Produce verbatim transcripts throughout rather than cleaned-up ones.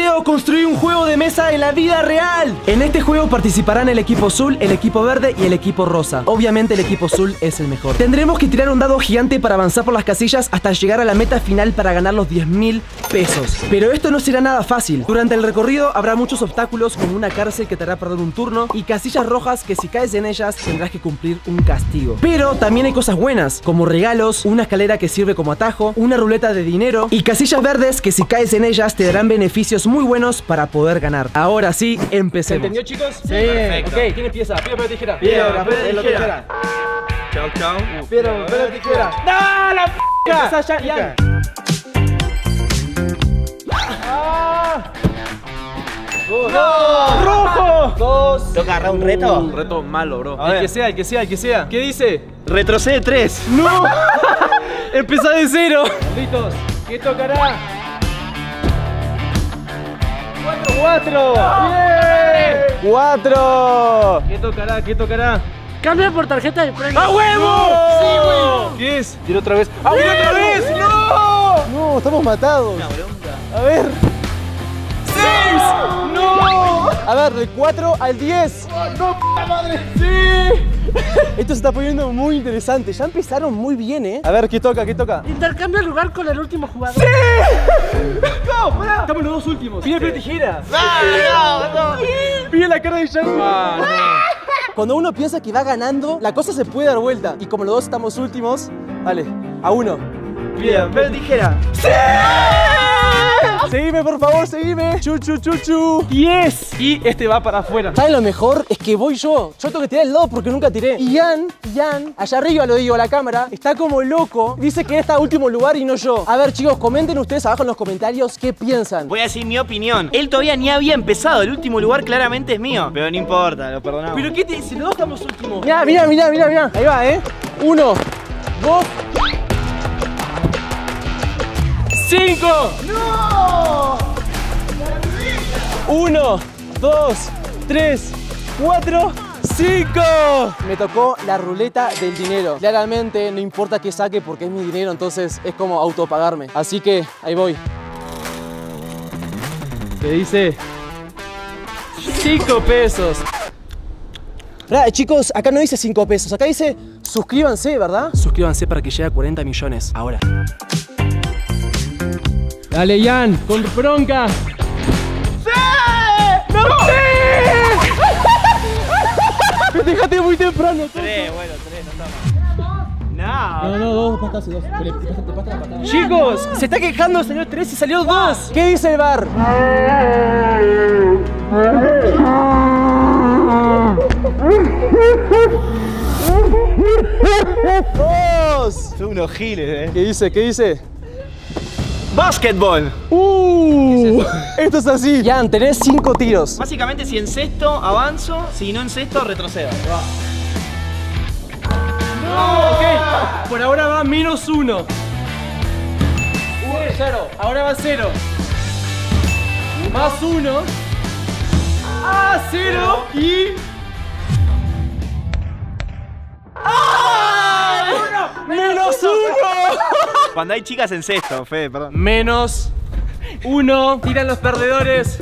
video construí un juego de mesa en la vida real. En este juego participarán el equipo azul, el equipo verde y el equipo rosa. Obviamente el equipo azul es el mejor. Tendremos que tirar un dado gigante para avanzar por las casillas hasta llegar a la meta final para ganar los diez mil pesos. Pero esto no será nada fácil. Durante el recorrido habrá muchos obstáculos, como una cárcel que te hará perder un turno y casillas rojas que si caes en ellas tendrás que cumplir un castigo. Pero también hay cosas buenas, como regalos, una escalera que sirve como atajo, una ruleta de dinero y casillas verdes que si caes en ellas te darán beneficios muy buenos para poder ganar. Ahora sí, empecemos. ¿Entendió, chicos? Sí. Perfecto. Ok, ¿quién empieza? Piedra, papel, tijera. Piedra, papel, tijera. Chau, chau. Piedra, papel, tijera. ¡No, la p***! Empezá ya, ya. ¡No! ¡Rojo! Dos. ¿Toca agarrar un reto? Un reto malo, bro. A El ver. que sea, el que sea, el que sea. ¿Qué dice? Retrocede tres. ¡No! Empezá de cero. Listos. ¿Qué tocará? ¡Cuatro! ¡Bien! ¡Cuatro! ¿Qué tocará? ¿Qué tocará? Cambia por tarjeta de premio. ¡A huevo! Sí, güey. ¿Qué es? Tiro otra vez. ¡Ah, una otra vez! ¡No! No, estamos matados. Una bronca. A ver. ¡Seis! ¡No! A ver, del cuatro al diez. ¡No, p*** madre! ¡Sí! Esto se está poniendo muy interesante. Ya empezaron muy bien, ¿eh? A ver, ¿qué toca? ¿Qué toca? Intercambia lugar con el último jugador. ¡No, pará! Estamos los dos últimos. Piedra, papel, tijera. No, no, no. Pide la cara de Django. Ah, Cuando uno piensa que va ganando, la cosa se puede dar vuelta. Y como los dos estamos últimos, dale, a uno. Piedra, papel, tijera. Seguime, por favor, seguime. Chu, chu, chu, chu. diez. Y este va para afuera. ¿Saben lo mejor? Es que voy yo. Yo tengo que tirar el lado porque nunca tiré. Y Ian, Ian, allá arriba lo digo a la cámara, está como loco. Dice que él está en último lugar y no yo. A ver, chicos, comenten ustedes abajo en los comentarios qué piensan. Voy a decir mi opinión. Él todavía ni había empezado. El último lugar claramente es mío. Pero no importa, lo perdonamos. ¿Pero qué te dice? Los dos estamos últimos. Mirá, mirá, mirá, mirá, mirá. Ahí va, ¿eh? Uno, dos. ¡Cinco! Uno, dos, tres, cuatro, cinco. Me tocó la ruleta del dinero. Claramente no importa qué saque porque es mi dinero, entonces es como autopagarme. Así que ahí voy. ¿Qué dice? Cinco pesos. Mirá, chicos, acá no dice cinco pesos, acá dice suscríbanse, ¿verdad? Suscríbanse para que llegue a cuarenta millones. Ahora. Dale, Ian, con bronca. ¡No! ¡Sí! Festejaste muy temprano. Tres, bueno, tres, no está mal. No. No, no, dos, patas, dos. Te pasaste la patada. Chicos, se está quejando, salió tres y salió dos. ¿Qué dice el bar? ¡Dos! Son unos giles, eh. ¿Qué dice? ¿Qué dice? Básquetbol. ¡Uh! Esto es así. Ian, tenés cinco tiros. Básicamente, si en sexto avanzo, si no en sexto, retrocedo. No, ok. Por ahora va menos uno. Cero. Ahora va cero. Más uno. Ah, cero. Y. ¡Ah! ¡Menos uno! Cuando hay chicas en sexto, Fede, perdón. Menos uno. Tiran los perdedores.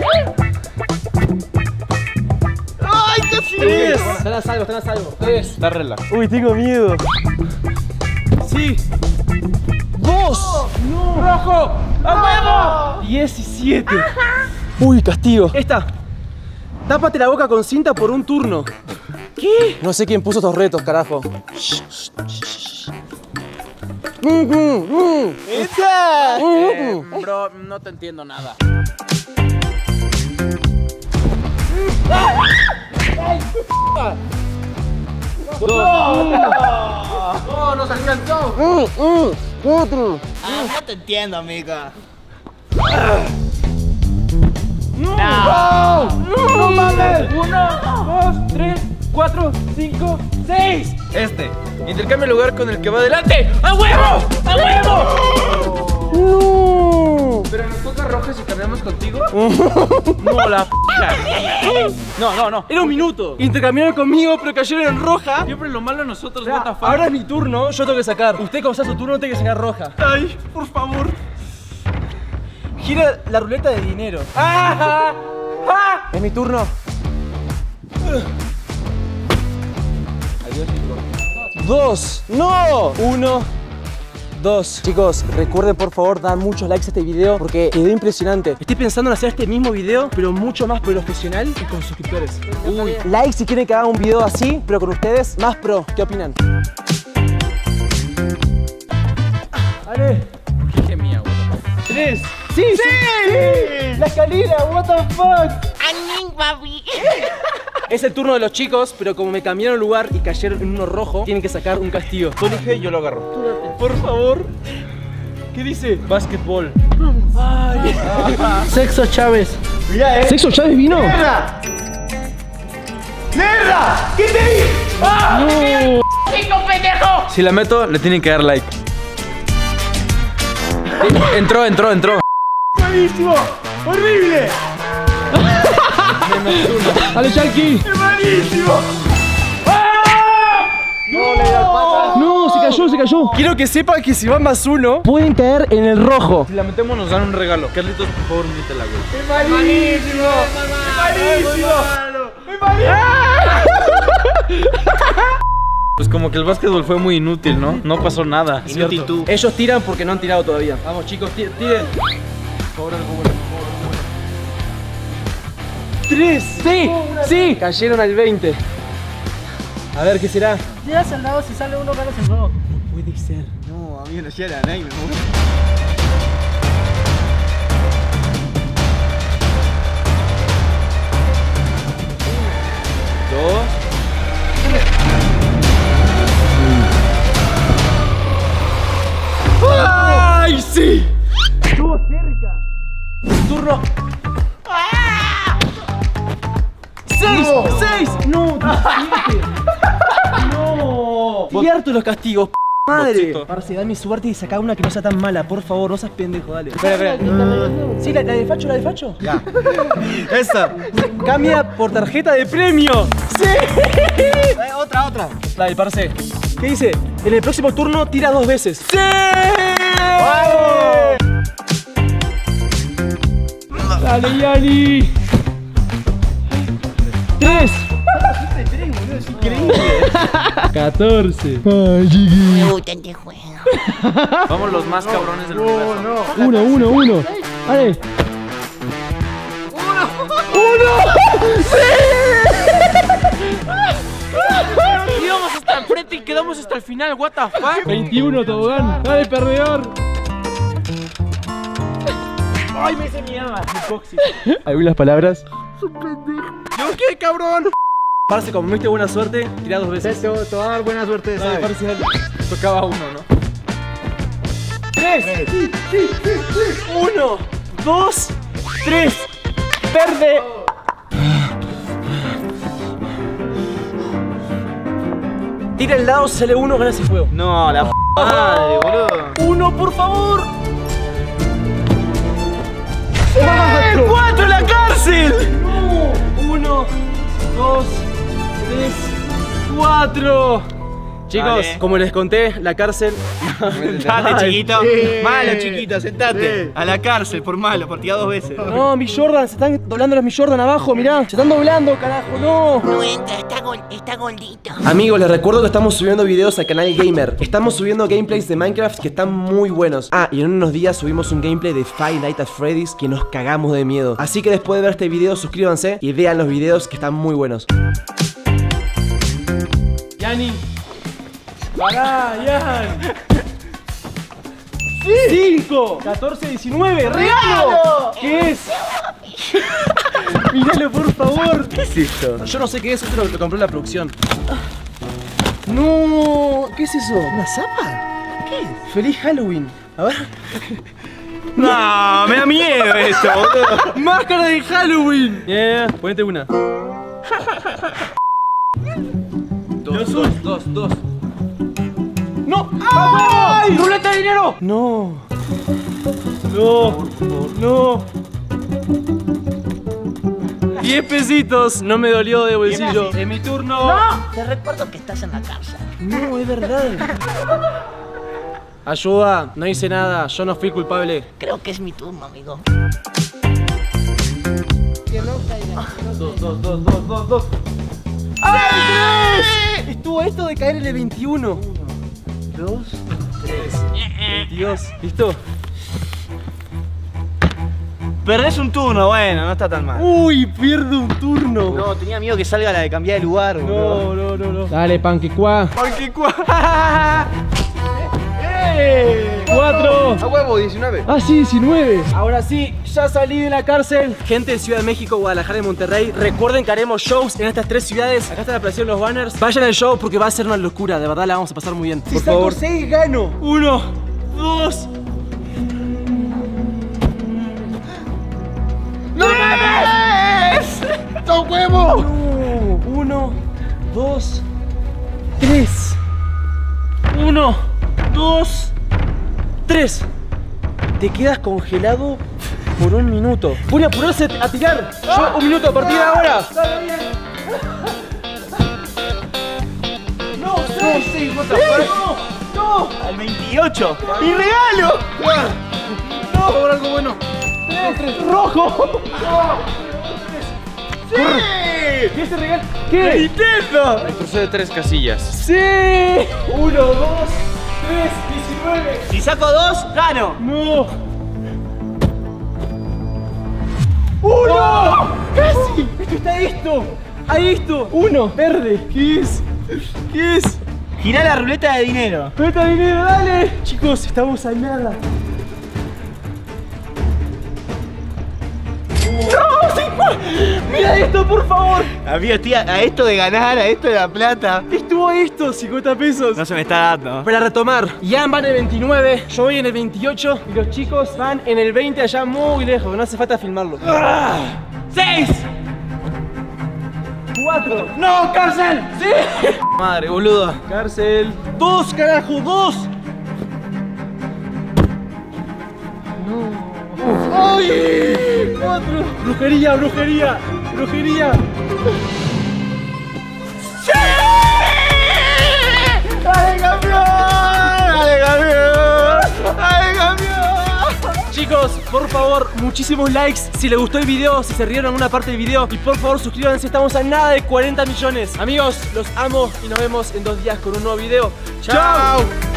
¡Ay, casi! Tres. Están a salvo, están a salvo. Tres. Está relax. Uy, tengo miedo. Sí. Dos. No. Rojo. ¡A huevo! diecisiete. Uy, castigo. Esta. Tápate la boca con cinta por un turno. ¿Qué? No sé quién puso estos retos, carajo. Mm, mm, mm. ¡Esta! Mm, mm. Bro, no te entiendo nada. ¡Oh, nos alcanzó! Mm, mm. Cuatro. Ah, no te entiendo, amigo. ¡No! ¡No mames! Uno, dos, tres, cuatro, cinco, seis. Este. Intercambia el lugar con el que va adelante. ¡A huevo! ¡A huevo! No. ¿Pero nos toca roja si cambiamos contigo? No, la p***. No, no, no. Era un minuto. Intercambiaron conmigo, pero cayeron en roja. Siempre lo malo a nosotros, what the fuck. Ahora es mi turno, yo tengo que sacar. Usted, como sea su turno, tiene que sacar roja. Ay, por favor. gira la ruleta de dinero. ¡Ah! ¡Ah! Es mi turno. Adiós, chicos. Dos. ¡No! Uno. Dos. Chicos, recuerden por favor dar muchos likes a este video porque quedó impresionante. Estoy pensando en hacer este mismo video, pero mucho más profesional y con suscriptores. Uy. Like si quieren que haga un video así, pero con ustedes más pro. ¿Qué opinan? Vale. Qué mía, what the fuck. Tres. ¡Sí! ¡Sí! ¡Sí! ¡La escalera! ¡What the fuck! ¡Anín, papi! Es el turno de los chicos, pero como me cambiaron lugar y cayeron en uno rojo, tienen que sacar un castigo. Tú elige y yo lo agarro. Por favor. ¿Qué dice? Básquetbol. Ay. Sexo Chávez. Mira, eh. ¿Sexo Chávez vino? ¡Mierda! ¡Mierda! ¿Qué te dije? ¡Ah! ¡Chico pendejo! Si la meto, le tienen que dar like. Entró, entró, entró. ¡Buenísimo! ¡Horrible! ¡Dale, Yankee! ¡Buenísimo! No, le da pata. No, se cayó, se cayó. Quiero que sepan que si van más uno, pueden caer en el rojo. Si la metemos, nos dan un regalo. Carlitos, por favor, mítela, güey. ¡Es malísimo! ¡Es malísimo! ¡Es malísimo! Pues como que el básquetbol fue muy inútil, ¿no? No pasó nada. Inútil tú. Ellos tiran porque no han tirado todavía. Vamos, chicos, tiren. tiren. ¡Tres! ¡Sí! ¡Sí! Cayeron al veinte. A ver, ¿qué será? Tiras al lado, si sale uno, ganas el juego. Puede ser. No, a mí no llega nadie, me muero. Dos. ¡Ay, sí! Estuvo cerca. Turno. ¡Seis! ¡Seis! ¡No! ¡Diecisiete! ¡No! Cierto los castigos, p madre. Boxito. Parce, dame suerte y saca una que no sea tan mala, por favor, no seas pendejo, dale. Espera, espera. ¿Sí, la, la de Facho, la de Facho? Ya. Esa. Cambia por tarjeta de premio. ¡Sí! Eh, otra, otra. Dale, parce. ¿Qué dice? En el próximo turno tira dos veces. ¡Sí! ¡Vamos! Dale, Yani. Tres. catorce. Ay, chiqui. Me gusta este juego. Vamos los más cabrones del universo. Uno, uno, uno. Vale. Uno. Uno. Íbamos hasta el frente y quedamos hasta el final, what the fuck. veintiuno, tobogán. Dale, perdedor. Ay, me hice mierda. ¿Algunas palabras? ¿Yo qué, cabrón? Parce, como me diste buena suerte, tira dos veces. Te va a dar buena suerte, Dale, ¿sabes? parce, dale. Tocaba uno, ¿no? Tres. Sí, sí, sí, sí. Uno, dos, tres. Verde. Tira el dado, sale uno, ganas el juego. No, la p madre, boludo. Uno, por favor. ¡Eh! ¡Cuatro en la cárcel! No. Uno, dos, tres, cuatro. Chicos, Dale. como les conté, la cárcel. Sentate, chiquito. Sí. Malo, chiquito, sentate. Sí. A la cárcel por malo, por tirado dos veces. No, mi Jordan, se están doblando los mi Jordan abajo, mirá. Se están doblando, carajo, no. No entra, está, gol, está gordito. Amigos, les recuerdo que estamos subiendo videos al canal Gamer. Estamos subiendo gameplays de Minecraft que están muy buenos. Ah, y en unos días subimos un gameplay de Five Nights at Freddy's que nos cagamos de miedo. Así que después de ver este video, suscríbanse y vean los videos que están muy buenos. Yani. Pará, Yan. cinco, catorce, diecinueve, regalo. ¿Qué es? Míralo, por favor. ¿Qué es esto? Yo no sé qué es, esto lo, lo compró la producción. No, ¿qué es eso? ¿Una zapa? ¿Qué es? Feliz Halloween. A ver. No, me da miedo esto, boludo. ¡Máscara de Halloween! Yeah, ponete una. Dos, dos, dos, dos. ¡No! ¡Ay! ¡Ruleta de dinero! No. No. No. Diez pesitos. No me dolió de bolsillo. Es mi turno. Te recuerdo que estás en la cárcel. No, es verdad. Ayuda, no hice nada, yo no fui culpable. Creo que es mi turno, amigo. Dos, dos, dos, dos, dos, dos. ¡Ay, tres! Estuvo esto de caer en el veintiuno. Dos, tres, veintidós. ¿Listo? Perdés un turno, bueno, no está tan mal. Uy, pierdo un turno. No, tenía miedo que salga la de cambiar de lugar, boludo. No, no, no, no. Dale, panquecuá. ¡Panquecuá! Cuatro. A huevo, diecinueve. Ah, sí, diecinueve. Ahora sí, ya salí de la cárcel. Gente de Ciudad de México, Guadalajara y Monterrey, recuerden que haremos shows en estas tres ciudades. Acá están apareciendo los banners. Vayan al show porque va a ser una locura. De verdad la vamos a pasar muy bien. Si Por favor. saco seis, gano. Uno, dos. ¡A huevo! No. Uno, dos, tres. Uno, dos, tres. Te quedas congelado por un minuto. Voy a apurarse a tirar. Yo un minuto a partir de ahora. No, seis, seis, no, no. Al veintiocho. ¡Mi regalo! No, por favor, algo bueno. Tres, tres, rojo. ¡Sí! ¿Qué es el regalo? ¿Qué? ¡Nintendo! Crucé de tres casillas. ¡Sí! Uno, dos, tres, diecinueve. Si saco dos, gano. ¡No! ¡Uno! ¡Casi! ¡Esto está esto! ¡Ahí esto! ¡Uno! ¡Verde! ¿Qué es? ¿Qué es? Girá la ruleta de dinero. ¡Meta dinero, dale! Chicos, estamos a nada. ¡No! ¡cincuenta! ¡Mira esto, por favor! Amigo, estoy a, a esto de ganar, a esto de la plata. Estuvo esto, cincuenta pesos. No se me está dando. Para retomar, Ian va en el veintinueve, yo voy en el veintiocho y los chicos van en el veinte allá muy lejos, no hace falta filmarlo. ¡Seis! ¡Cuatro! ¡No, cárcel! ¡Sí! Madre, boluda. Cárcel. ¡Dos, carajo! ¡Dos! No. ¡Ay! ¡Cuatro! ¡Brujería, brujería! ¡Brujería! ¡Sí! ¡Dale, campeón! ¡Dale, campeón! ¡Dale, campeón! Chicos, por favor, muchísimos likes si les gustó el video, si se rieron en una parte del video. Y por favor suscríbanse, estamos a nada de cuarenta millones. Amigos, los amo y nos vemos en dos días con un nuevo video. ¡Chao!